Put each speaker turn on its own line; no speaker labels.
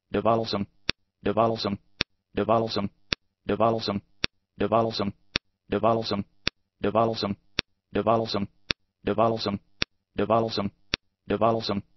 Devalsam, Devalsam, Devalsam, Devalsam, Devalsam, Devalsam, Devalsam, Devalsam, Devalsam, Devalsam, Devalsam.